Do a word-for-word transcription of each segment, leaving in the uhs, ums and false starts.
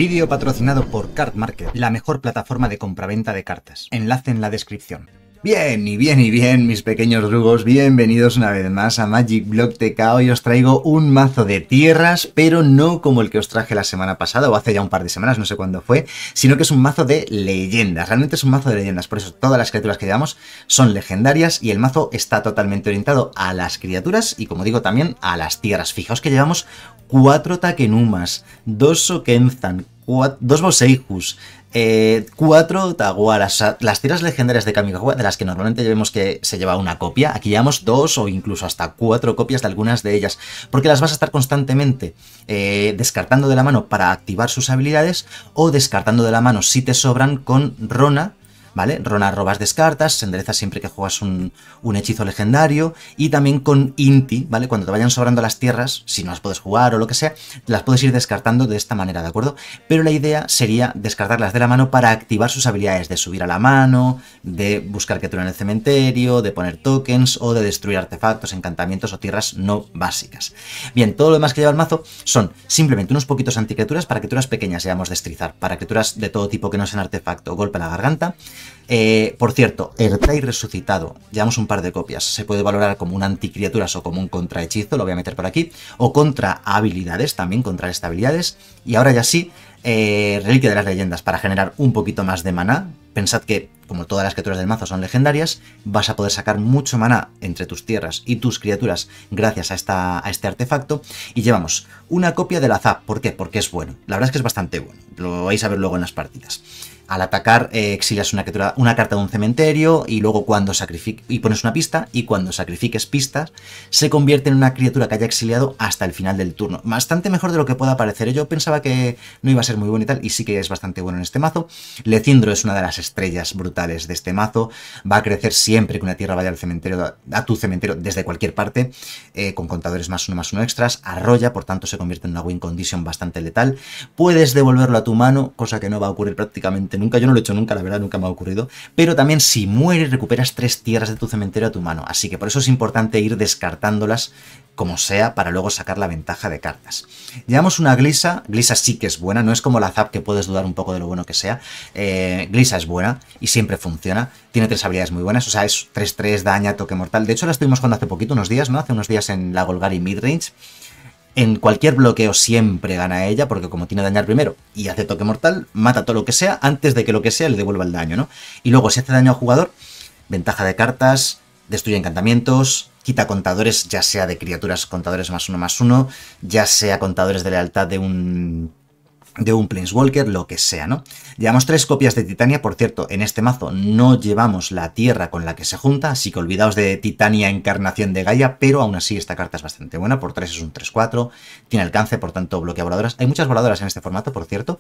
Vídeo patrocinado por Card Market, la mejor plataforma de compraventa de cartas. Enlace en la descripción. Bien, y bien, y bien, mis pequeños drugos, bienvenidos una vez más a Magic Block T K. Hoy os traigo un mazo de tierras, pero no como el que os traje la semana pasada, o hace ya un par de semanas, no sé cuándo fue, sino que es un mazo de leyendas. Realmente es un mazo de leyendas, por eso todas las criaturas que llevamos son legendarias y el mazo está totalmente orientado a las criaturas y, como digo, también a las tierras. Fijaos que llevamos cuatro Takenumas, dos Sokenzan, dos Boseijus, eh, cuatro Taguaras. O sea, las tierras legendarias de Kamigawa, de las que normalmente vemos que se lleva una copia, aquí llevamos dos o incluso hasta cuatro copias de algunas de ellas, porque las vas a estar constantemente eh, descartando de la mano para activar sus habilidades o descartando de la mano si te sobran con Rona. ¿Vale? Rona robas descartas, se endereza siempre que juegas un, un hechizo legendario, y también con Inti, ¿vale? Cuando te vayan sobrando las tierras, si no las puedes jugar o lo que sea, las puedes ir descartando de esta manera, ¿de acuerdo? Pero la idea sería descartarlas de la mano para activar sus habilidades de subir a la mano, de buscar criatura en el cementerio, de poner tokens o de destruir artefactos, encantamientos o tierras no básicas. Bien, todo lo demás que lleva el mazo son simplemente unos poquitos anticriaturas. Para criaturas pequeñas llevamos destrizar, para criaturas de todo tipo que no sean artefacto, golpe a la garganta. Eh, por cierto, Ertai resucitado, llevamos un par de copias, se puede valorar como un anticriaturas o como un contrahechizo, lo voy a meter por aquí, o contra habilidades, también contra estabilidades. Y ahora ya sí, eh, Reliquia de las Leyendas, para generar un poquito más de maná. Pensad que, como todas las criaturas del mazo son legendarias, vas a poder sacar mucho maná entre tus tierras y tus criaturas gracias a, esta, a este artefacto. Y llevamos una copia del Azap. ¿Por qué? Porque es bueno. La verdad es que es bastante bueno, lo vais a ver luego en las partidas. Al atacar, eh, exilias una, criatura, una carta de un cementerio y luego cuando sacrifiques, y pones una pista, y cuando sacrifiques pistas, se convierte en una criatura que haya exiliado hasta el final del turno. Bastante mejor de lo que pueda parecer. Yo pensaba que no iba a ser muy bueno y tal, y sí que es bastante bueno en este mazo. Lecindro es una de las estrellas brutales de este mazo. Va a crecer siempre que una tierra vaya al cementerio, a tu cementerio desde cualquier parte, eh, con contadores más uno más uno extras. Arrolla, por tanto se convierte en una win condition bastante letal. Puedes devolverlo a tu mano, cosa que no va a ocurrir prácticamente nunca. Yo no lo he hecho nunca, la verdad, nunca me ha ocurrido. Pero también si mueres recuperas tres tierras de tu cementerio a tu mano. Así que por eso es importante ir descartándolas como sea para luego sacar la ventaja de cartas. Llevamos una Glisa. Glisa sí que es buena, no es como la Zap que puedes dudar un poco de lo bueno que sea. Eh, Glisa es buena y siempre funciona. Tiene tres habilidades muy buenas, o sea, es tres tres, daña, toque mortal. De hecho la estuvimos jugando hace poquito, unos días, ¿no? Hace unos días en la Golgari Midrange. En cualquier bloqueo siempre gana ella, porque como tiene dañar primero y hace toque mortal, mata todo lo que sea antes de que lo que sea le devuelva el daño, ¿no? Y luego si hace daño al jugador, ventaja de cartas, destruye encantamientos, quita contadores, ya sea de criaturas contadores más uno más uno, ya sea contadores de lealtad de un... de un Planeswalker, lo que sea, ¿no? Llevamos tres copias de Titania. Por cierto, en este mazo no llevamos la tierra con la que se junta, así que olvidaos de Titania Encarnación de Gaia, pero aún así esta carta es bastante buena. Por tres es un tres cuatro, tiene alcance, por tanto bloquea voladoras. Hay muchas voladoras en este formato, por cierto.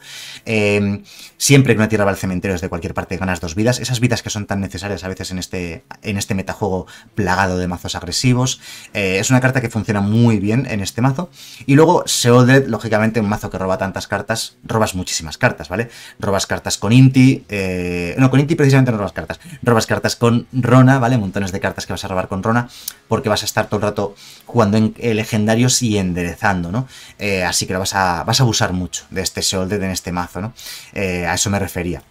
Eh, siempre que una tierra va al cementerio desde cualquier parte ganas dos vidas, esas vidas que son tan necesarias a veces en este, en este metajuego plagado de mazos agresivos. Eh, es una carta que funciona muy bien en este mazo. Y luego Sheoldred, lógicamente un mazo que roba tantas cartas, robas muchísimas cartas, ¿vale? Robas cartas con Inti, eh, no, con Inti precisamente no robas cartas, robas cartas con Rona, ¿vale? Montones de cartas que vas a robar con Rona, porque vas a estar todo el rato jugando en eh, legendarios y enderezando, ¿no? Eh, así que lo vas a, vas a abusar mucho de este Sheoldred en este mazo, ¿no? Eh, a eso me refería.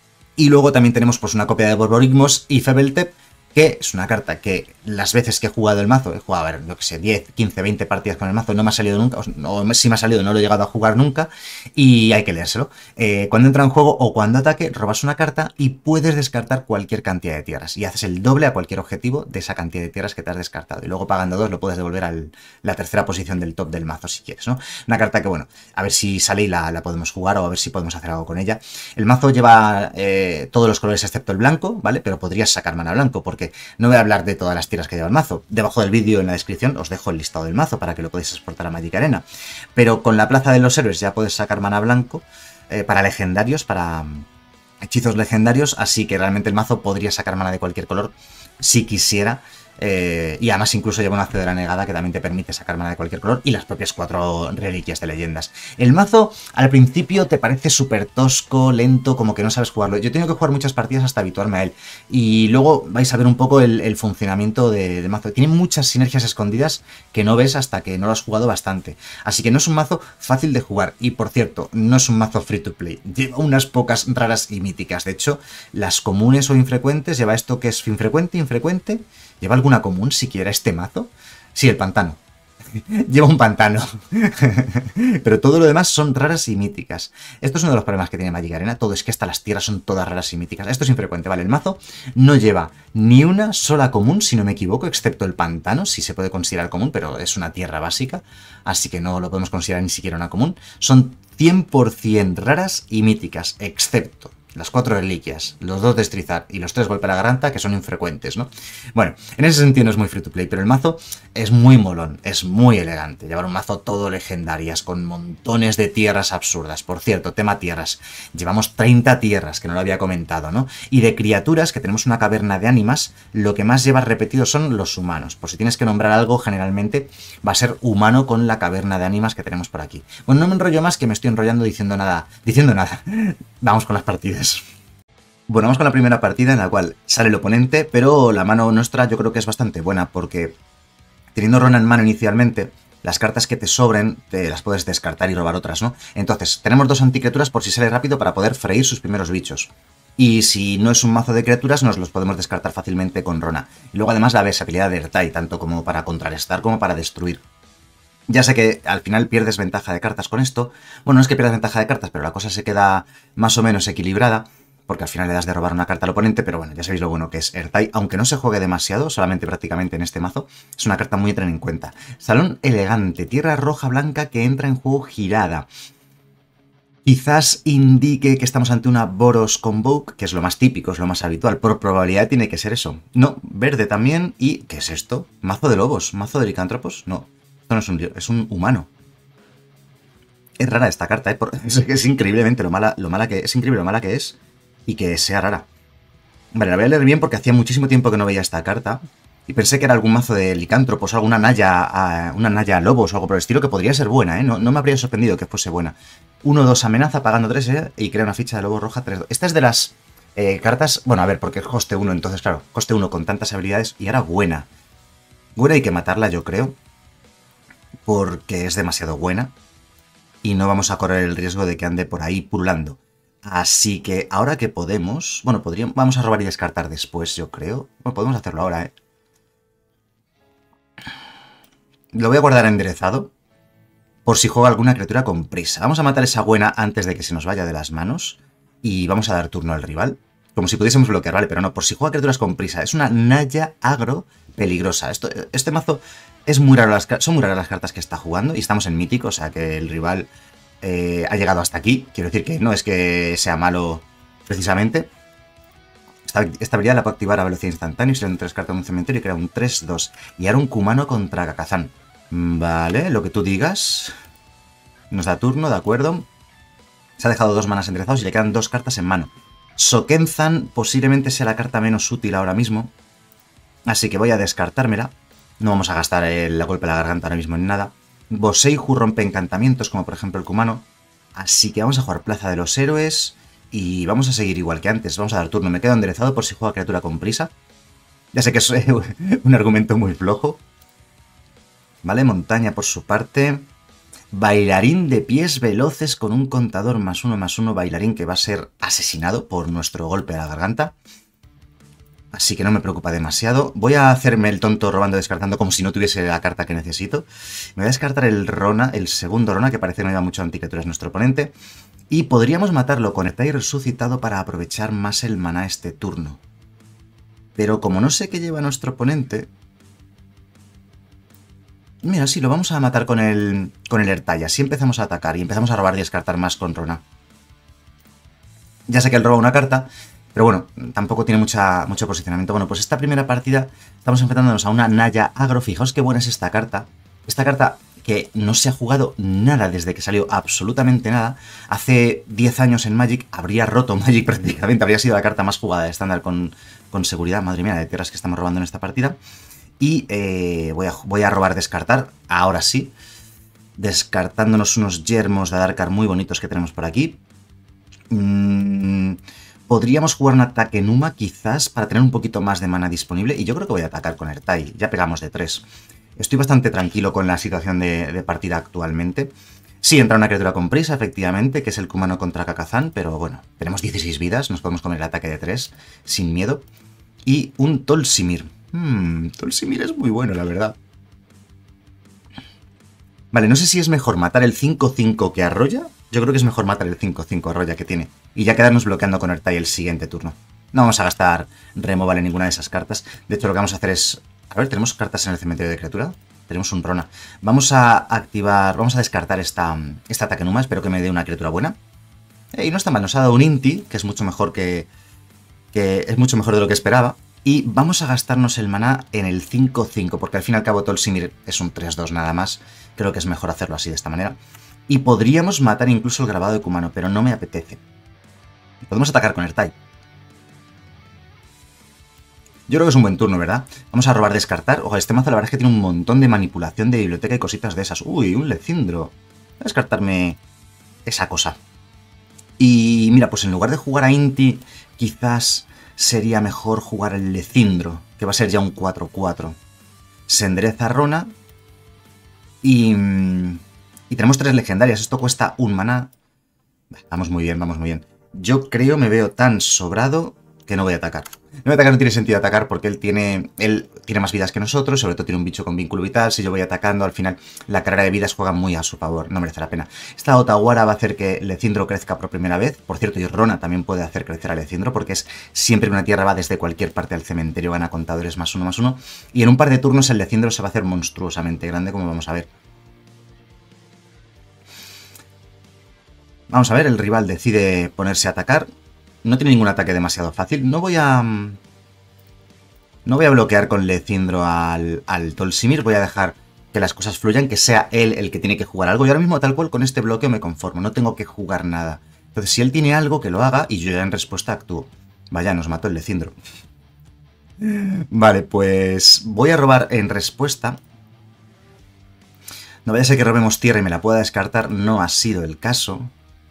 Y luego también tenemos pues una copia de Borborygmos y Febeltep, que es una carta que las veces que he jugado el mazo, he jugado, a ver, yo que sé, diez, quince, veinte partidas con el mazo, no me ha salido nunca, o si me ha salido no lo he llegado a jugar nunca, y hay que leérselo. Eh, cuando entra en juego o cuando ataque, robas una carta y puedes descartar cualquier cantidad de tierras, y haces el doble a cualquier objetivo de esa cantidad de tierras que te has descartado, y luego pagando dos lo puedes devolver a la tercera posición del top del mazo si quieres, ¿no? Una carta que, bueno, a ver si sale y la, la podemos jugar, o a ver si podemos hacer algo con ella. El mazo lleva eh, todos los colores excepto el blanco, ¿vale? Pero podrías sacar mana blanco, porque no voy a hablar de todas las tierras que lleva el mazo. Debajo del vídeo en la descripción os dejo el listado del mazo para que lo podáis exportar a Magic Arena. Pero con la Plaza de los Héroes ya puedes sacar mana blanco eh, para legendarios, para um, hechizos legendarios, así que realmente el mazo podría sacar mana de cualquier color si quisiera. Eh, y además incluso lleva un Acto de la Negada que también te permite sacar mana de cualquier color y las propias cuatro reliquias de leyendas. El mazo al principio te parece súper tosco, lento, como que no sabes jugarlo. Yo he tenido que jugar muchas partidas hasta habituarme a él. Y luego vais a ver un poco el, el funcionamiento de, de mazo. Tiene muchas sinergias escondidas que no ves hasta que no lo has jugado bastante. Así que no es un mazo fácil de jugar. Y por cierto, no es un mazo free to play. Lleva unas pocas raras y míticas. De hecho, las comunes o infrecuentes, lleva esto que es infrecuente, infrecuente. ¿Lleva alguna común siquiera este mazo? Sí, el pantano. Lleva un pantano. Pero todo lo demás son raras y míticas. Esto es uno de los problemas que tiene Magic Arena. Todo es que hasta las tierras son todas raras y míticas. Esto es infrecuente, ¿vale? El mazo no lleva ni una sola común, si no me equivoco, excepto el pantano, si se puede considerar común, pero es una tierra básica, así que no lo podemos considerar ni siquiera una común. Son cien por cien raras y míticas, excepto las cuatro reliquias, los dos destrozar y los tres golpe a la garganta, que son infrecuentes, ¿no? Bueno, en ese sentido no es muy free to play, pero el mazo es muy molón, es muy elegante. Llevar un mazo todo legendarias, con montones de tierras absurdas. Por cierto, tema tierras. Llevamos treinta tierras, que no lo había comentado, ¿no? Y de criaturas, que tenemos una caverna de ánimas, lo que más llevas repetido son los humanos. Por si tienes que nombrar algo, generalmente va a ser humano con la caverna de ánimas que tenemos por aquí. Bueno, no me enrollo más, que me estoy enrollando diciendo nada. Diciendo nada. Vamos con las partidas. Bueno, vamos con la primera partida en la cual sale el oponente, pero la mano nuestra yo creo que es bastante buena, porque teniendo Rona en mano inicialmente, las cartas que te sobren te las puedes descartar y robar otras, ¿no? Entonces, tenemos dos anticriaturas por si sale rápido para poder freír sus primeros bichos. Y si no es un mazo de criaturas, nos los podemos descartar fácilmente con Rona. Y luego además la versatilidad de Ertai, tanto como para contrarrestar como para destruir. Ya sé que al final pierdes ventaja de cartas con esto. Bueno, no es que pierdas ventaja de cartas, pero la cosa se queda más o menos equilibrada, porque al final le das de robar una carta al oponente, pero bueno, ya sabéis lo bueno que es Ertai, aunque no se juegue demasiado, solamente prácticamente en este mazo, es una carta muy a tener en cuenta. Salón elegante, tierra roja blanca que entra en juego girada. Quizás indique que estamos ante una Boros Convoke, que es lo más típico, es lo más habitual. Por probabilidad tiene que ser eso. No, verde también. ¿Y qué es esto? ¿Mazo de lobos? ¿Mazo de licántropos? No. No es un, es un humano. Es rara esta carta, ¿eh? Por, es, es increíblemente lo mala, lo mala que es. increíble lo mala que es y que sea rara. Vale, la voy a leer bien porque hacía muchísimo tiempo que no veía esta carta y pensé que era algún mazo de licántropos o alguna Naya, una Naya lobos o algo por el estilo, que podría ser buena, ¿eh? No, no me habría sorprendido que fuese buena. uno dos amenaza pagando tres, ¿eh? Y crea una ficha de lobo roja tres dos. Esta es de las eh, cartas... Bueno, a ver, porque es coste uno, entonces claro, coste uno con tantas habilidades y ahora buena. Buena hay que matarla, yo creo, porque es demasiado buena y no vamos a correr el riesgo de que ande por ahí pululando. Así que ahora que podemos... Bueno, podríamos, vamos a robar y descartar después, yo creo. Bueno, podemos hacerlo ahora, ¿eh? Lo voy a guardar enderezado por si juega alguna criatura con prisa. Vamos a matar esa buena antes de que se nos vaya de las manos y vamos a dar turno al rival. Como si pudiésemos bloquear, ¿vale? Pero no, por si juega criaturas con prisa. Es una Naya agro peligrosa. Esto, este mazo es muy raro, las, son muy raras las cartas que está jugando y estamos en mítico, o sea que el rival eh, ha llegado hasta aquí. Quiero decir que no es que sea malo precisamente. Esta, esta habilidad la puedo activar a velocidad instantánea y se le dan tres cartas en un cementerio y crea un tres dos. Y ahora un Kumano contra Kakazan. Vale, lo que tú digas. Nos da turno, de acuerdo. Se ha dejado dos manas enderezados y le quedan dos cartas en mano. Sokenzan posiblemente sea la carta menos útil ahora mismo, así que voy a descartármela. No vamos a gastar el golpe a la garganta ahora mismo en nada. Boseiju rompe encantamientos, como por ejemplo el Kumano. Así que vamos a jugar Plaza de los Héroes y vamos a seguir igual que antes. Vamos a dar turno. Me quedo enderezado por si juega criatura con prisa. Ya sé que es un argumento muy flojo. Vale, montaña por su parte. Bailarín de pies veloces con un contador más uno más uno, bailarín que va a ser asesinado por nuestro golpe a la garganta. Así que no me preocupa demasiado. Voy a hacerme el tonto robando descartando como si no tuviese la carta que necesito. Me voy a descartar el Rona, el segundo Rona, que parece que no lleva mucho anticriaturas nuestro oponente. Y podríamos matarlo con Ertai resucitado para aprovechar más el maná este turno. Pero como no sé qué lleva nuestro oponente... Mira, sí, lo vamos a matar con el, con el Ertai. Así empezamos a atacar y empezamos a robar y descartar más con Rona. Ya sé que él roba una carta, pero bueno, tampoco tiene mucha, mucho posicionamiento. Bueno, pues esta primera partida estamos enfrentándonos a una Naya agro. Fijaos qué buena es esta carta. Esta carta que no se ha jugado nada desde que salió, absolutamente nada. Hace diez años en Magic habría roto Magic prácticamente. Habría sido la carta más jugada de estándar con, con seguridad. Madre mía, de tierras que estamos robando en esta partida. Y eh, voy, a, voy a robar descartar, ahora sí. Descartándonos unos yermos de Adarkar muy bonitos que tenemos por aquí. Mm, podríamos jugar un ataque Numa quizás para tener un poquito más de mana disponible. Y yo creo que voy a atacar con Ertai. Ya pegamos de tres. Estoy bastante tranquilo con la situación de, de partida actualmente. Sí, entra una criatura con prisa, efectivamente, que es el Kumano contra Kakazan. Pero bueno, tenemos dieciséis vidas. Nos podemos comer el ataque de tres sin miedo. Y un Tolsimir. Hmm, Tolsimir es muy bueno, la verdad. Vale, no sé si es mejor matar el cinco cinco que arrolla. Yo creo que es mejor matar el cinco cinco arrolla que tiene. Y ya quedarnos bloqueando con Ertai el siguiente turno. No vamos a gastar removal en ninguna de esas cartas. De hecho, lo que vamos a hacer es... A ver, ¿tenemos cartas en el cementerio de criatura? Tenemos un Rona. Vamos a activar... Vamos a descartar esta, este ataque Numa. Espero que me dé una criatura buena. Y no está mal. Nos ha dado un Inti, que es mucho mejor que... que es mucho mejor de lo que esperaba. Y vamos a gastarnos el maná en el cinco cinco, porque al fin y al cabo Tolsimir es un tres dos nada más. Creo que es mejor hacerlo así, de esta manera. Y podríamos matar incluso el grabado de Kumano, pero no me apetece. Podemos atacar con Ertai. Yo creo que es un buen turno, ¿verdad? Vamos a robar descartar. Ojo, este mazo la verdad es que tiene un montón de manipulación de biblioteca y cositas de esas. Uy, un Lecindro. Voy a descartarme esa cosa. Y mira, pues en lugar de jugar a Inti, quizás... sería mejor jugar el Lecindro, que va a ser ya un cuatro cuatro. Se endereza Rona. Y, y tenemos tres legendarias. Esto cuesta un maná. Vamos muy bien, vamos muy bien. Yo creo me veo tan sobrado que no voy a atacar. No voy a atacar, no tiene sentido atacar porque él tiene, él tiene más vidas que nosotros, sobre todo tiene un bicho con vínculo vital. Si yo voy atacando, al final la carrera de vidas juega muy a su favor, no merece la pena. Esta Otawara va a hacer que Lecindro crezca por primera vez. Por cierto, y Rona también puede hacer crecer a Lecindro porque es siempre que una tierra va desde cualquier parte del cementerio, gana contadores más uno más uno. Y en un par de turnos el Lecindro se va a hacer monstruosamente grande, como vamos a ver. Vamos a ver, el rival decide ponerse a atacar. No tiene ningún ataque demasiado fácil. No voy a... No voy a bloquear con Lecindro al, al Tolsimir. Voy a dejar que las cosas fluyan, que sea él el que tiene que jugar algo. Y ahora mismo, tal cual, con este bloqueo me conformo. No tengo que jugar nada. Entonces, si él tiene algo, que lo haga y yo ya en respuesta actúo. Vaya, nos mató el Lecindro. Vale, pues voy a robar en respuesta. No vaya a ser que robemos tierra y me la pueda descartar. No ha sido el caso.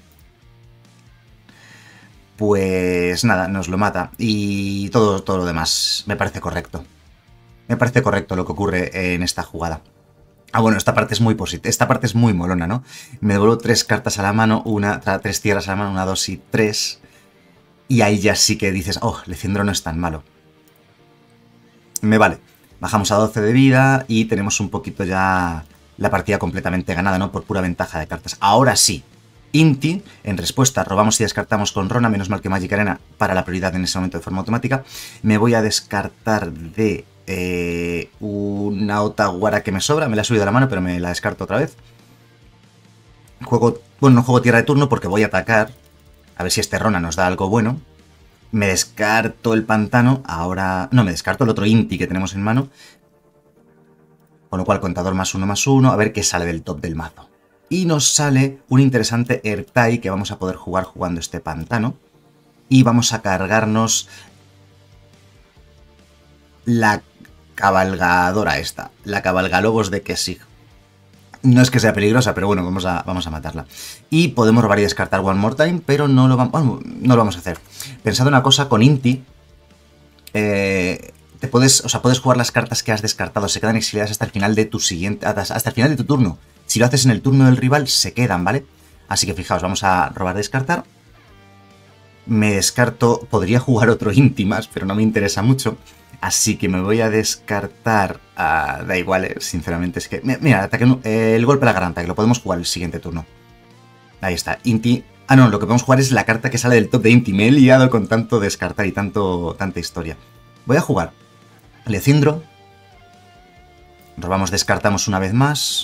Pues nada, nos lo mata. Y todo, todo lo demás me parece correcto. Me parece correcto lo que ocurre en esta jugada. Ah, bueno, esta parte es muy positiva. Esta parte es muy molona, ¿no? Me devuelvo tres cartas a la mano, una, tres tierras a la mano, una, dos y tres. Y ahí ya sí que dices, oh, Lecindro no es tan malo. Me vale. Bajamos a doce de vida y tenemos un poquito ya la partida completamente ganada, ¿no? Por pura ventaja de cartas. Ahora sí. Inti, en respuesta, robamos y descartamos con Rona, menos mal que Magic Arena para la prioridad en ese momento de forma automática. Me voy a descartar de eh, una Otawara que me sobra, me la he subido a la mano, pero me la descarto otra vez. Juego, bueno, no juego tierra de turno porque voy a atacar, a ver si este Rona nos da algo bueno. Me descarto el pantano, ahora... No, me descarto el otro Inti que tenemos en mano. Con lo cual, contador más uno más uno, a ver qué sale del top del mazo. Y nos sale un interesante Ertai que vamos a poder jugar jugando este pantano. Y vamos a cargarnos la cabalgadora esta. La cabalgalobos de Kessig. No es que sea peligrosa, pero bueno, vamos a, vamos a matarla. Y podemos robar y descartar One More Time, pero no lo, bueno, no lo vamos a hacer. Pensad una cosa, con Inti... Eh, te puedes, o sea, puedes jugar las cartas que has descartado. Se quedan exiliadas hasta el final de tu siguiente... Hasta el final de tu turno. Si lo haces en el turno del rival, se quedan, ¿vale? Así que fijaos, vamos a robar descartar. Me descarto... Podría jugar otro Inti más, pero no me interesa mucho. Así que me voy a descartar... Uh, da igual, eh, sinceramente, es que... Mira, ataque, eh, el golpe a la garganta, que lo podemos jugar el siguiente turno. Ahí está, Inti... Ah, no, lo que podemos jugar es la carta que sale del top de Inti. Me he liado con tanto descartar y tanto tanta historia. Voy a jugar Lecindro. Robamos, descartamos una vez más.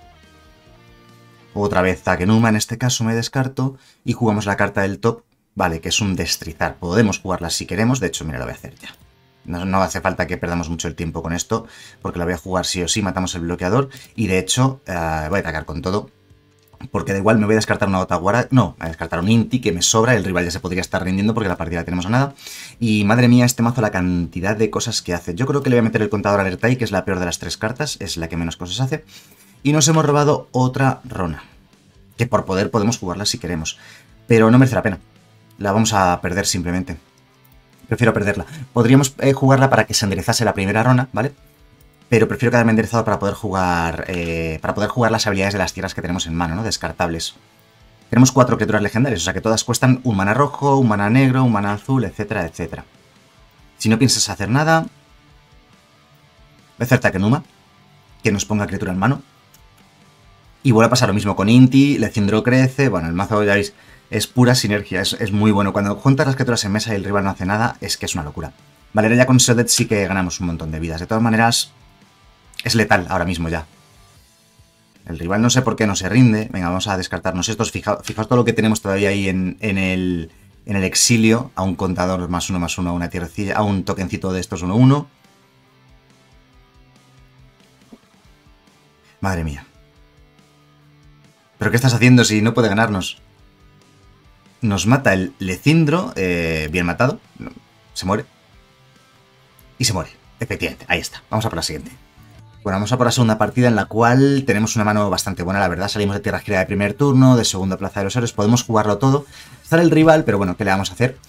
Otra vez Takenuma, en este caso me descarto. Y jugamos la carta del top, vale, que es un destrizar. Podemos jugarla si queremos, de hecho, mira, lo voy a hacer ya. No, no hace falta que perdamos mucho el tiempo con esto, porque la voy a jugar sí o sí, matamos el bloqueador. Y de hecho, uh, voy a atacar con todo. porque da igual, me voy a descartar una Otaguara, no, voy a descartar un Inti que me sobra, el rival ya se podría estar rindiendo porque la partida la tenemos a nada. Y madre mía, este mazo, la cantidad de cosas que hace. Yo creo que le voy a meter el contador Alertai, que es la peor de las tres cartas, es la que menos cosas hace. Y nos hemos robado otra Rona, que por poder podemos jugarla si queremos, pero no merece la pena. La vamos a perder simplemente. Prefiero perderla. Podríamos eh, jugarla para que se enderezase la primera Rona, ¿vale? Pero prefiero quedarme enderezado para poder jugar eh, para poder jugar las habilidades de las tierras que tenemos en mano, ¿no? Descartables. Tenemos cuatro criaturas legendarias, o sea que todas cuestan un mana rojo, un mana negro, un mana azul, etcétera, etcétera. Si no piensas hacer nada, voy a hacer Takenuma, que nos ponga criatura en mano. Y vuelve a pasar lo mismo con Inti, Lecindro crece, bueno, el mazo ya veis, es pura sinergia, es, es muy bueno. Cuando juntas las criaturas en mesa y el rival no hace nada, es que es una locura. Vale, ya con Shielded sí que ganamos un montón de vidas. De todas maneras, es letal ahora mismo ya. El rival no sé por qué no se rinde. Venga, vamos a descartarnos estos. Fijaos, fijaos todo lo que tenemos todavía ahí en, en, el, en el exilio. A un contador más uno, más uno, a una tierrecilla, a un tokencito de estos uno uno. Madre mía. ¿Pero qué estás haciendo si no puede ganarnos? Nos mata el Lecindro. Eh, bien matado. Se muere. Y se muere. Efectivamente, ahí está. Vamos a por la siguiente. Bueno, vamos a por la segunda partida en la cual tenemos una mano bastante buena, la verdad. Salimos de tierra gira de primer turno, de segunda plaza de los héroes, podemos jugarlo todo. Está el rival, pero bueno, ¿qué le vamos a hacer?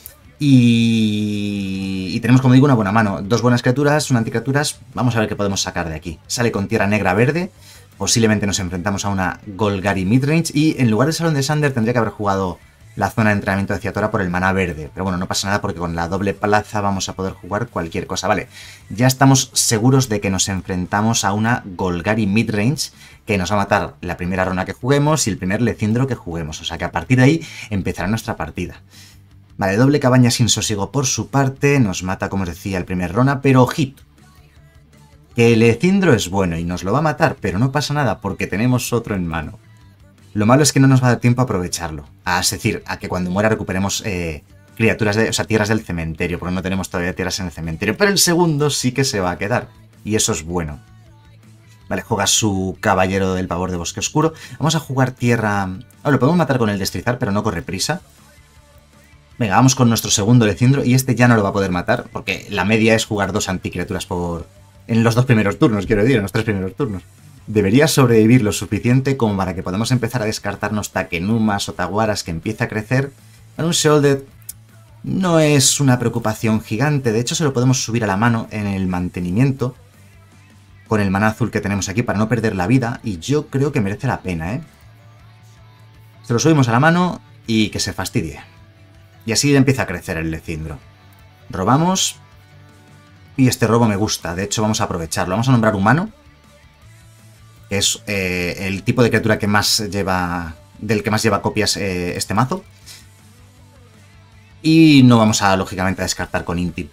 Y... y tenemos, como digo, una buena mano. Dos buenas criaturas, una anticriaturas. Vamos a ver qué podemos sacar de aquí. Sale con tierra negra verde. Posiblemente nos enfrentamos a una Golgari midrange. Y en lugar de Salón de Sander tendría que haber jugado la zona de entrenamiento de Ciatora por el maná verde. Pero bueno, no pasa nada porque con la doble plaza vamos a poder jugar cualquier cosa. Vale, ya estamos seguros de que nos enfrentamos a una Golgari midrange que nos va a matar la primera Rona que juguemos y el primer Lecindro que juguemos. O sea que a partir de ahí empezará nuestra partida. Vale, doble cabaña sin sosiego por su parte. Nos mata, como os decía, el primer Rona, pero ojito. Que el Lecindro es bueno y nos lo va a matar, pero no pasa nada porque tenemos otro en mano. Lo malo es que no nos va a dar tiempo a aprovecharlo. A, es decir, a que cuando muera recuperemos eh, criaturas, de, o sea, tierras del cementerio, porque no tenemos todavía tierras en el cementerio. Pero el segundo sí que se va a quedar. Y eso es bueno. Vale, juega su caballero del pavor de bosque oscuro. Vamos a jugar tierra... Oh, lo podemos matar con el destrizar, pero no corre prisa. Venga, vamos con nuestro segundo Lecindro. Y este ya no lo va a poder matar, porque la media es jugar dos anticriaturas por... en los dos primeros turnos, quiero decir, en los tres primeros turnos. Debería sobrevivir lo suficiente como para que podamos empezar a descartarnos Takenumas o Taguaras que empiece a crecer. En un Shielded no es una preocupación gigante, de hecho se lo podemos subir a la mano en el mantenimiento con el maná azul que tenemos aquí para no perder la vida y yo creo que merece la pena, ¿eh? Se lo subimos a la mano y que se fastidie. Y así empieza a crecer el Lecindro. Robamos y este robo me gusta, de hecho vamos a aprovecharlo. Vamos a nombrar humano. Que es eh, el tipo de criatura que más lleva, del que más lleva copias eh, este mazo. Y no vamos a, lógicamente, a descartar con Inti.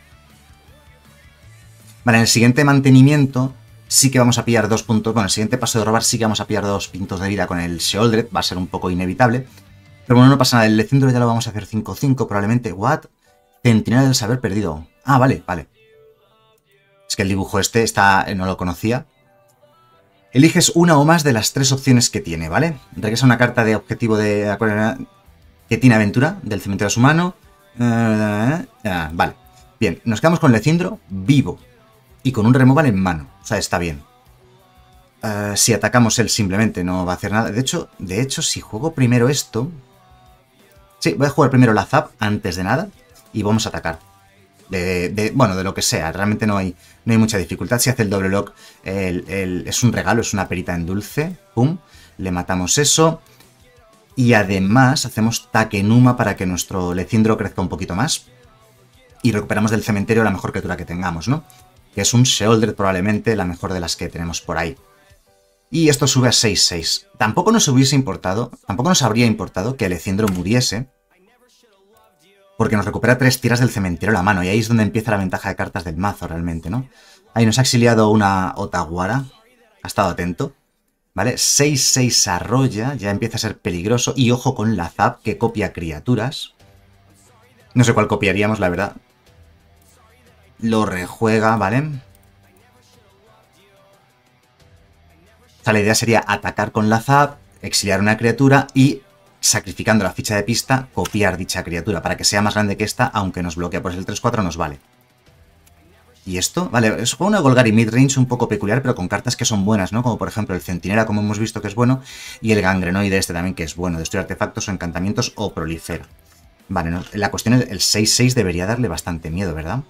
Vale, en el siguiente mantenimiento sí que vamos a pillar dos puntos. Bueno, en el siguiente paso de robar sí que vamos a pillar dos puntos de vida con el Sheoldred. Va a ser un poco inevitable. Pero bueno, no pasa nada. El Lecindro ya lo vamos a hacer cinco cinco probablemente. ¿What? Centinela del saber perdido. Ah, vale, vale. Es que el dibujo este está, no lo conocía. Eliges una o más de las tres opciones que tiene, ¿vale? Regresa una carta de objetivo de que tiene aventura del cementerio de su mano. Uh, uh, vale. Bien, nos quedamos con Lecindro vivo y con un removal en mano. O sea, está bien. Uh, si atacamos él simplemente no va a hacer nada. De hecho, de hecho, si juego primero esto... Sí, voy a jugar primero la Zap antes de nada y vamos a atacar. De, de, bueno, de lo que sea, realmente no hay, no hay mucha dificultad. Si hace el doble lock, el, el, es un regalo, es una perita en dulce. Pum, le matamos eso. Y además hacemos Takenuma para que nuestro Lecindro crezca un poquito más. Y recuperamos del cementerio la mejor criatura que tengamos, ¿no? Que es un Sheoldred, probablemente la mejor de las que tenemos por ahí. Y esto sube a seis seis. Tampoco nos hubiese importado, tampoco nos habría importado que el Lecindro muriese. Porque nos recupera tres tiras del cementerio a la mano. Y ahí es donde empieza la ventaja de cartas del mazo realmente, ¿no? Ahí nos ha exiliado una Otaguara. Ha estado atento. ¿Vale? seis seis arrolla. Ya empieza a ser peligroso. Y ojo con la Zap que copia criaturas. No sé cuál copiaríamos, la verdad. Lo rejuega, ¿vale? O sea, la idea sería atacar con la Zap. exiliar una criatura y, sacrificando la ficha de pista, copiar dicha criatura para que sea más grande que esta, aunque nos bloquea. Pues el tres cuatro nos vale. ¿Y esto? Vale, es una Golgari midrange un poco peculiar, pero con cartas que son buenas, ¿no? Como por ejemplo el Centinela, como hemos visto que es bueno, y el Gangrenoide este también, que es bueno. Destruir artefactos o encantamientos o prolifera. Vale, ¿no? La cuestión es, el seis seis debería darle bastante miedo, ¿verdad?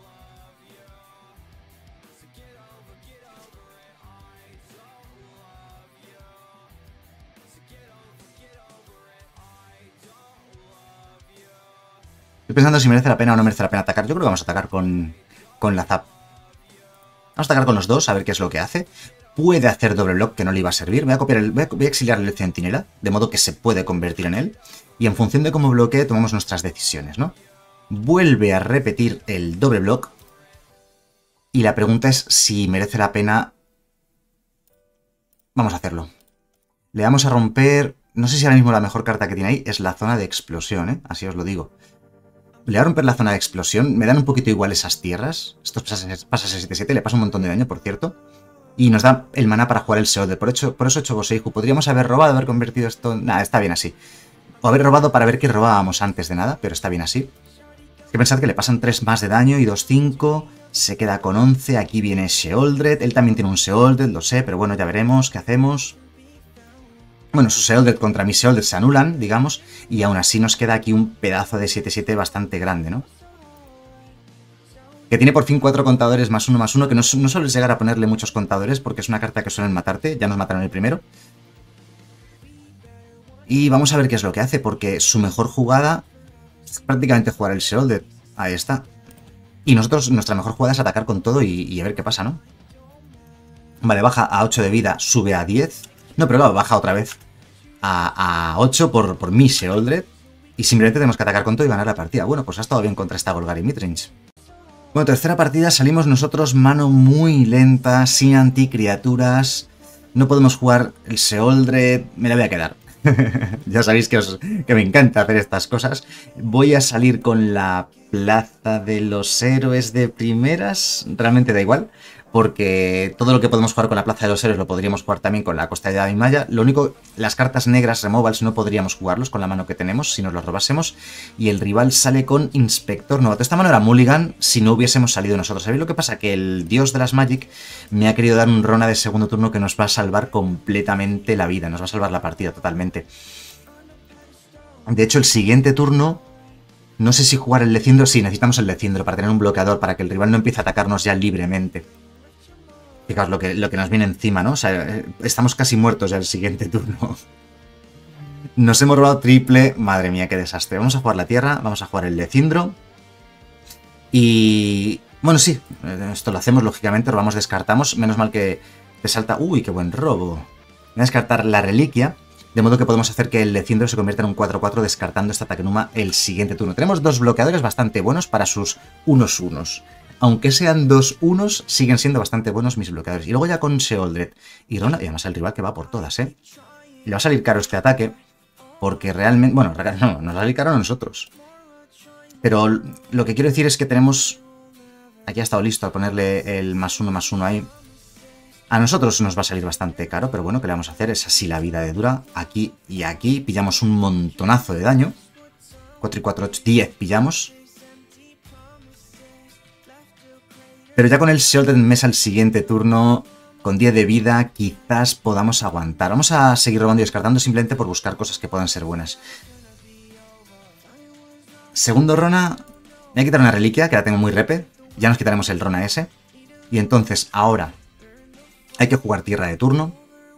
Estoy pensando si merece la pena o no merece la pena atacar. Yo creo que vamos a atacar con, con la Zap. Vamos a atacar con los dos, a ver qué es lo que hace. Puede hacer doble block, que no le iba a servir. Voy a, copiar el, voy a, voy a exiliar el Centinela, de modo que se puede convertir en él. Y en función de cómo bloquee, tomamos nuestras decisiones, ¿no? Vuelve a repetir el doble block. Y la pregunta es si merece la pena... Vamos a hacerlo. Le vamos a romper... No sé si ahora mismo la mejor carta que tiene ahí es la zona de explosión, ¿eh? Así os lo digo. Le voy a romper la zona de explosión. Me dan un poquito igual esas tierras. Esto pasa a siete siete. Le pasa un montón de daño, por cierto. Y nos da el maná para jugar el Seolder. Por, hecho, por eso he hecho Boseiju. Podríamos haber robado, haber convertido esto... Nada, está bien así. O haber robado para ver qué robábamos antes de nada. Pero está bien así. Hay que pensar que le pasan tres más de daño y dos cinco. Se queda con once. Aquí viene Sheoldred. Él también tiene un Sheoldred, lo sé. Pero bueno, ya veremos qué hacemos. Bueno, su Sheoldred contra mi Sheoldred se anulan, digamos, y aún así nos queda aquí un pedazo de siete siete bastante grande, ¿no? Que tiene por fin cuatro contadores más uno más uno, que no, no sueles llegar a ponerle muchos contadores porque es una carta que suelen matarte, ya nos mataron el primero. Y vamos a ver qué es lo que hace, porque su mejor jugada es prácticamente jugar el Sheoldred. Ahí está. Y nosotros, nuestra mejor jugada es atacar con todo y, y a ver qué pasa, ¿no? Vale, baja a ocho de vida, sube a diez... No, pero claro, baja otra vez a, a ocho por, por mi Sheoldred. Y simplemente tenemos que atacar con todo y ganar la partida. Bueno, pues ha estado bien contra esta Golgari midrange. Bueno, tercera partida, salimos nosotros mano muy lenta, sin anticriaturas. No podemos jugar el Sheoldred. Me la voy a quedar. Ya sabéis que, os, que me encanta hacer estas cosas. Voy a salir con la Plaza de los Héroes de primeras. Realmente da igual. Porque todo lo que podemos jugar con la Plaza de los Héroes lo podríamos jugar también con la Costa de Daimaya. Lo único, las cartas negras removals no podríamos jugarlos con la mano que tenemos si nos los robásemos. Y el rival sale con Inspector Novato. Esta mano era Mulligan si no hubiésemos salido nosotros. ¿Sabéis lo que pasa? Que el dios de las Magic me ha querido dar un Rona de segundo turno que nos va a salvar completamente la vida. Nos va a salvar la partida totalmente. De hecho, el siguiente turno... No sé si jugar el Lecindro. Sí, necesitamos el Lecindro para tener un bloqueador, para que el rival no empiece a atacarnos ya libremente. Fijaos lo que, lo que nos viene encima, ¿no? O sea, estamos casi muertos ya el siguiente turno. Nos hemos robado triple. Madre mía, qué desastre. Vamos a jugar la tierra, vamos a jugar el Lecindro. Y... Bueno, sí, esto lo hacemos, lógicamente, robamos, descartamos. Menos mal que te salta... Uy, qué buen robo. Voy a descartar la reliquia, de modo que podemos hacer que el Lecindro se convierta en un cuatro cuatro descartando esta Takenuma el siguiente turno. Tenemos dos bloqueadores bastante buenos para sus unos unos. Aunque sean dos unos, siguen siendo bastante buenos mis bloqueadores. Y luego ya con Sheoldred y Rona, y además el rival que va por todas, ¿eh? Le va a salir caro este ataque, porque realmente... Bueno, no, nos va a salir caro a nosotros. Pero lo que quiero decir es que tenemos... Aquí ha estado listo a ponerle el más uno más uno ahí. A nosotros nos va a salir bastante caro, pero bueno, ¿qué le vamos a hacer? Es así la vida de dura. Aquí y aquí pillamos un montonazo de daño. cuatro y cuatro, ocho, diez pillamos. Pero ya con el Sheoldred en mesa el siguiente turno, con diez de vida, quizás podamos aguantar. Vamos a seguir robando y descartando simplemente por buscar cosas que puedan ser buenas. Segundo Rona, me voy a quitar una reliquia, que la tengo muy repe. Ya nos quitaremos el Rona ese. Y entonces, ahora, hay que jugar tierra de turno.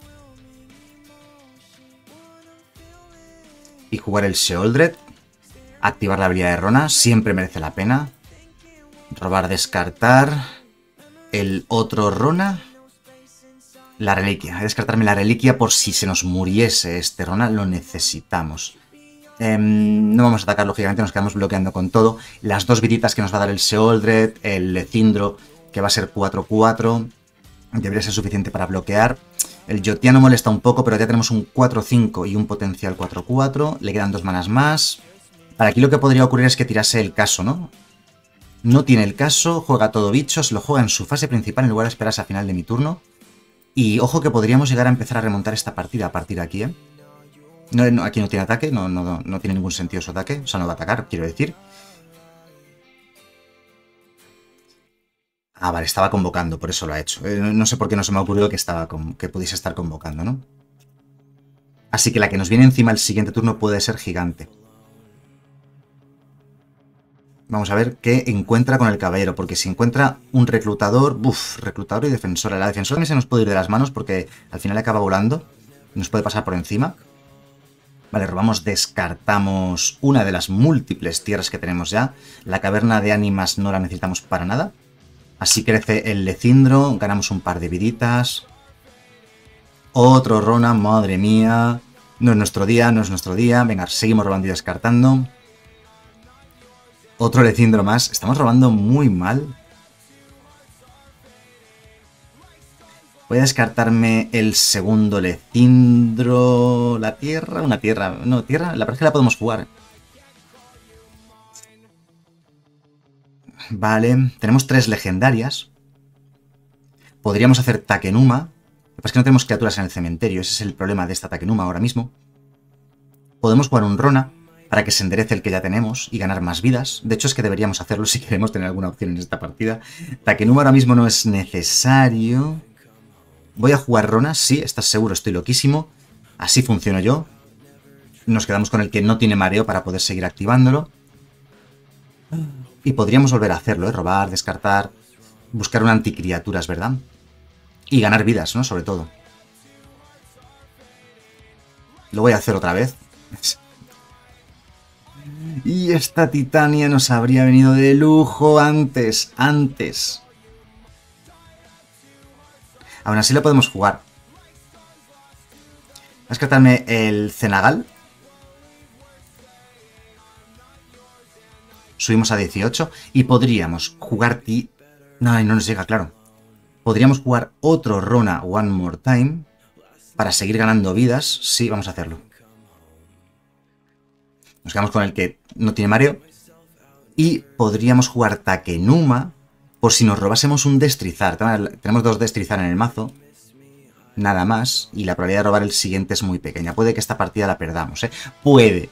Y jugar el Sheoldred. Activar la habilidad de Rona, siempre merece la pena. Robar, descartar. El otro Rona. La reliquia. Hay que descartarme la reliquia por si se nos muriese este Rona. Lo necesitamos. Eh, no vamos a atacar, lógicamente. Nos quedamos bloqueando con todo. Las dos viditas que nos va a dar el Sheoldred. El Lecindro, que va a ser cuatro cuatro. Debería ser suficiente para bloquear. El Yotiano molesta un poco, pero ya tenemos un cuatro cinco y un potencial cuatro cuatro. Le quedan dos manas más. Para aquí lo que podría ocurrir es que tirase el caso, ¿no? No tiene el caso, juega todo bichos, lo juega en su fase principal en lugar de esperarse a final de mi turno. Y ojo que podríamos llegar a empezar a remontar esta partida a partir de aquí, ¿eh? No, no, aquí no tiene ataque, no, no, no tiene ningún sentido su ataque. O sea, no va a atacar, quiero decir. Ah, vale, estaba convocando, por eso lo ha hecho. Eh, no sé por qué no se me ha ocurrido que, estaba con, que pudiese estar convocando, ¿no? Así que la que nos viene encima el siguiente turno puede ser gigante. Vamos a ver qué encuentra con el caballero, porque si encuentra un reclutador... Uf, reclutador y defensora. La defensora también se nos puede ir de las manos porque al final acaba volando. Nos puede pasar por encima. Vale, robamos, descartamos una de las múltiples tierras que tenemos ya. La caverna de ánimas no la necesitamos para nada. Así crece el lecindro, ganamos un par de viditas. Otro Rona, madre mía. No es nuestro día, no es nuestro día. Venga, seguimos robando y descartando. Otro lecindro más. Estamos robando muy mal. Voy a descartarme el segundo lecindro. La tierra, una tierra. No, tierra, la verdad es que la podemos jugar. Vale, tenemos tres legendarias. Podríamos hacer Takenuma. Lo que pasa es que no tenemos criaturas en el cementerio. Ese es el problema de esta Takenuma ahora mismo. Podemos jugar un Rona para que se enderece el que ya tenemos y ganar más vidas. De hecho, es que deberíamos hacerlo si queremos tener alguna opción en esta partida. Takenuma ahora mismo no es necesario. Voy a jugar Rona, sí, estás seguro, estoy loquísimo. Así funciono yo. Nos quedamos con el que no tiene mareo para poder seguir activándolo. Y podríamos volver a hacerlo, ¿eh? Robar, descartar, buscar una anticriaturas, ¿verdad? Y ganar vidas, ¿no? Sobre todo. Lo voy a hacer otra vez. Y esta Titania nos habría venido de lujo antes, antes. Aún así lo podemos jugar. Voy a descartarme el Cenagal. Subimos a dieciocho y podríamos jugar ti... No, no nos llega, claro. Podríamos jugar otro Rona One More Time para seguir ganando vidas. Sí, vamos a hacerlo. Nos quedamos con el que no tiene mareo. Y podríamos jugar Takenuma por si nos robásemos un Destrizar. Tenemos dos Destrizar en el mazo. Nada más. Y la probabilidad de robar el siguiente es muy pequeña. Puede que esta partida la perdamos, ¿eh? Puede.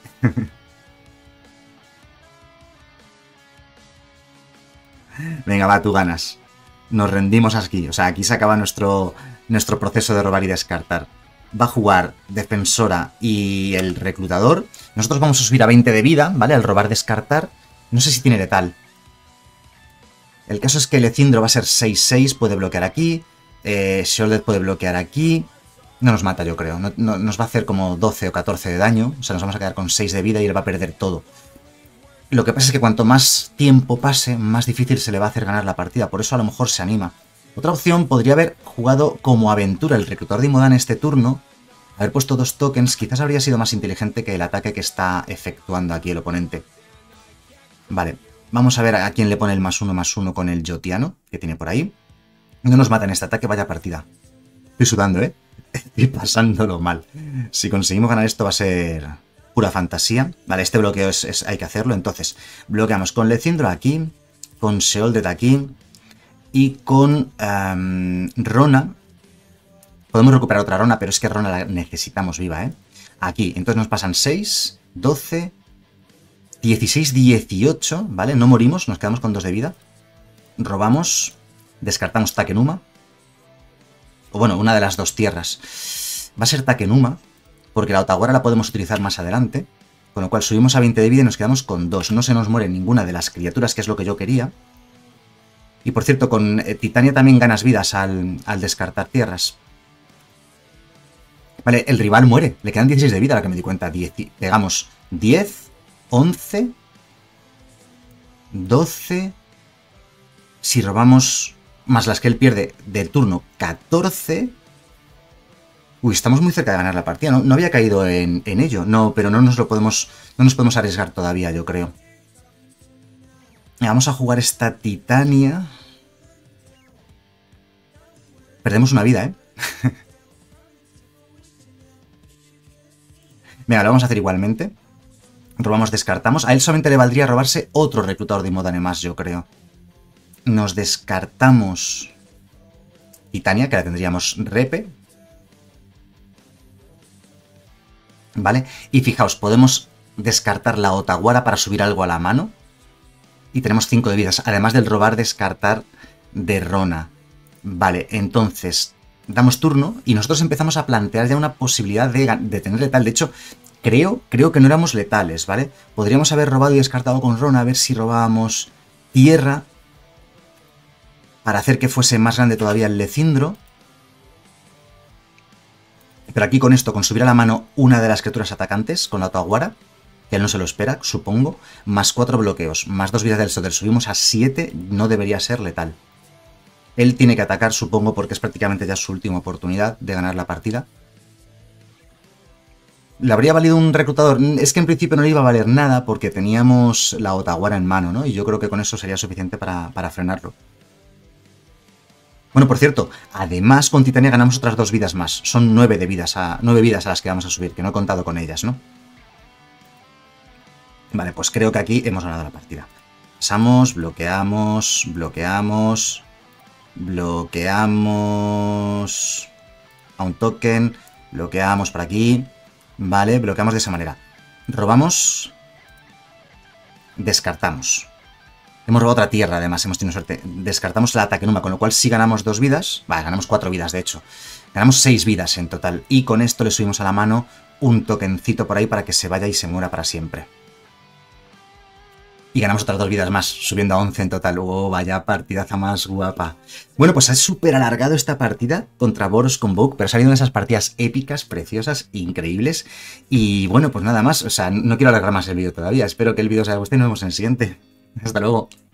Venga, va, tú ganas. Nos rendimos aquí. O sea, aquí se acaba nuestro, nuestro proceso de robar y descartar. Va a jugar defensora y el reclutador. Nosotros vamos a subir a veinte de vida, ¿vale? Al robar descartar. No sé si tiene letal. El caso es que el Lecindro va a ser seis seis, puede bloquear aquí. Eh, Sheoldred puede bloquear aquí. No nos mata, yo creo. No, no, nos va a hacer como doce o catorce de daño. O sea, nos vamos a quedar con seis de vida y él va a perder todo. Lo que pasa es que cuanto más tiempo pase, más difícil se le va a hacer ganar la partida. Por eso a lo mejor se anima. Otra opción podría haber jugado como aventura el reclutador de Imodan este turno. Haber puesto dos tokens. Quizás habría sido más inteligente que el ataque que está efectuando aquí el oponente. Vale. Vamos a ver a quién le pone el más uno más uno con el Jotiano que tiene por ahí. No nos mata en este ataque, vaya partida. Estoy sudando, ¿eh? Estoy pasándolo mal. Si conseguimos ganar esto va a ser pura fantasía. Vale, este bloqueo es, es, hay que hacerlo. Entonces, bloqueamos con Lecindro aquí, con Sheoldred aquí y con um, Rona. Podemos recuperar otra Rona, pero es que Rona la necesitamos viva, ¿eh? Aquí, entonces nos pasan seis, doce, dieciséis, dieciocho, ¿vale? No morimos, nos quedamos con dos de vida. Robamos, descartamos Takenuma. O bueno, una de las dos tierras. Va a ser Takenuma, porque la Otawara la podemos utilizar más adelante. Con lo cual subimos a veinte de vida y nos quedamos con dos. No se nos muere ninguna de las criaturas, que es lo que yo quería. Y por cierto, con eh, Titania también ganas vidas al, al descartar tierras. Vale, el rival muere. Le quedan dieciséis de vida, a la que me di cuenta. diez, pegamos diez, once, doce. Si robamos más las que él pierde del turno, catorce. Uy, estamos muy cerca de ganar la partida. No, no había caído en, en ello. No, pero no nos lo podemos. No nos podemos arriesgar todavía, yo creo. Vamos a jugar esta Titania. Perdemos una vida, ¿eh? Venga, lo vamos a hacer igualmente. Robamos, descartamos. A él solamente le valdría robarse otro reclutador de Imodan más, yo creo. Nos descartamos Titania, que la tendríamos repe. ¿vale? Y fijaos, podemos descartar la Otaguara para subir algo a la mano. Y tenemos cinco de vidas, además del robar, descartar de Rona. Vale, entonces damos turno y nosotros empezamos a plantear ya una posibilidad de, de tener letal. De hecho, creo, creo que no éramos letales, ¿vale? Podríamos haber robado y descartado con Rona, a ver si robábamos tierra para hacer que fuese más grande todavía el Lecindro. Pero aquí con esto, con subir a la mano una de las criaturas atacantes, con la Otaguara, que él no se lo espera, supongo, más cuatro bloqueos, más dos vidas del Soter, subimos a siete, no debería ser letal. Él tiene que atacar, supongo, porque es prácticamente ya su última oportunidad de ganar la partida. ¿Le habría valido un reclutador? Es que en principio no le iba a valer nada porque teníamos la Otaguara en mano, ¿no? Y yo creo que con eso sería suficiente para, para frenarlo. Bueno, por cierto, además con Titania ganamos otras dos vidas más. Son nueve, de vidas a, nueve vidas a las que vamos a subir, que no he contado con ellas, ¿no? Vale, pues creo que aquí hemos ganado la partida. Pasamos, bloqueamos, bloqueamos, bloqueamos a un token, bloqueamos por aquí, vale, bloqueamos de esa manera. Robamos, descartamos. Hemos robado otra tierra, además, hemos tenido suerte. Descartamos el ataque Numa, con lo cual sí ganamos dos vidas. Vale, ganamos cuatro vidas, de hecho. Ganamos seis vidas en total. Y con esto le subimos a la mano un tokencito por ahí para que se vaya y se muera para siempre. Y ganamos otras dos vidas más, subiendo a once en total. ¡Oh, vaya partidaza más guapa! Bueno, pues ha súper alargado esta partida contra Boros Convoke, pero ha salido en esas partidas épicas, preciosas, increíbles. Y bueno, pues nada más. O sea, no quiero alargar más el vídeo todavía. Espero que el vídeo os haya gustado y nos vemos en el siguiente. Hasta luego.